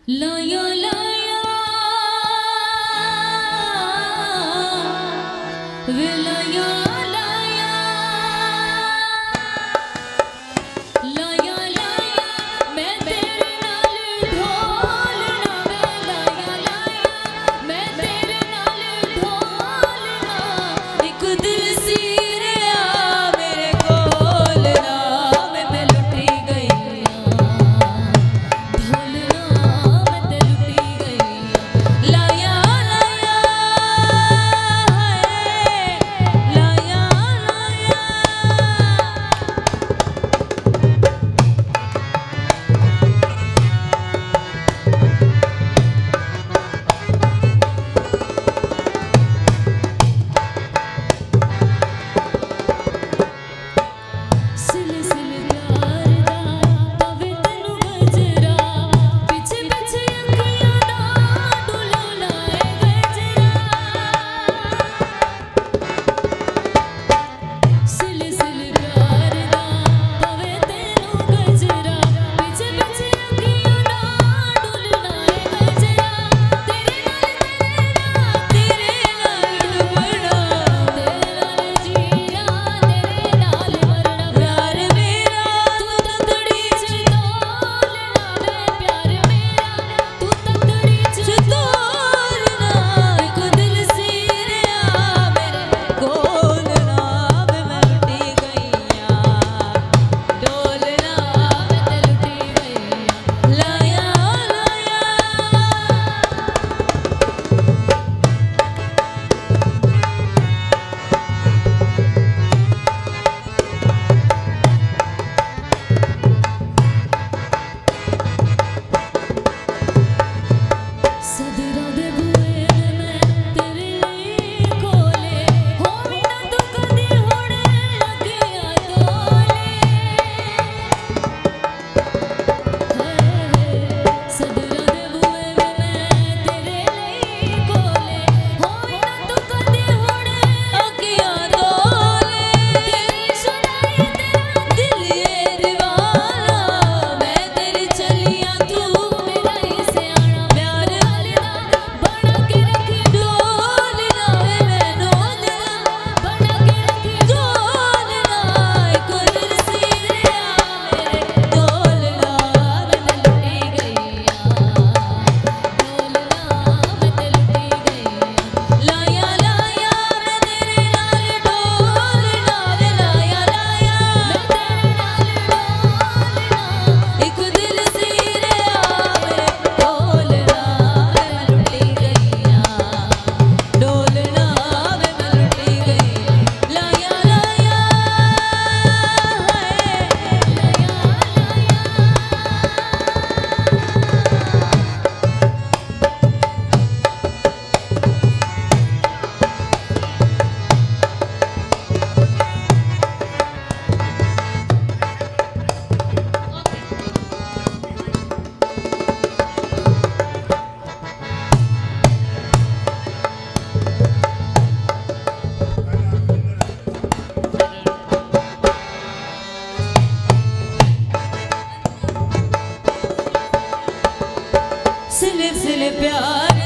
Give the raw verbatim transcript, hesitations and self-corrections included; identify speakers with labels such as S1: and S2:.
S1: लाया लाया वे लाया लाया लाया लाया मैं तेरे नाल ढोलना वे लाया लाया मैं तेरे नाल ढोलना एक दिल सी रहा मेरे कोलना मैं मैं लुटी गई ढोलना मैं ते लुटी गई लाया लाया लाया लाया सिल सिल प्यार दा पवे तैनू गजरा पिछे पिछे अखियां दा डुलना है गजरा सिल सिल प्यार दा पवे तैनू गजरा पिछे पिछे अखियां दा डुलना है गजरा तेरे नाल तेरे नाल डुबना तेरे नाल जीना तेरे नाल मरना प्यार मेरा तू तकड़ी च तोलना वे प्यार मेरा तू तकड़ी च तोलना एक दिल सी रहा मेरे कोलना वे मैं लुटी गईया डोलना मैं ते लुटी गईया लाया लाया सदरा दे बुए मैं तेरे लिए खोले होवी ना तू कदी होने लगिया तोले सदरा दे बुए मैं तेरे लिए खोले होवी ना तू कदी होने लगिया तोले तेरी सुनाई तेरा दिल ये दीवाना मैं तेरी चलिया तू मेरा ही सियाना प्यार वाले दा बना के रखी डोलना वे मैनू दिल बना के रखी डोलना एक दिल सी रहा मेरे डोलना मैं ते लुटी गईया डोलना मैं ते लुटी गईया लाया लाया मैं तेरे नाल डोलना वे लाया लाया मैं तेरे नाल डोलना एक दिल सी रहा मेरे डोलना मैं लुटी गईया डोलना मैं लुटी गईया लाया लाया सिल सिल प्यार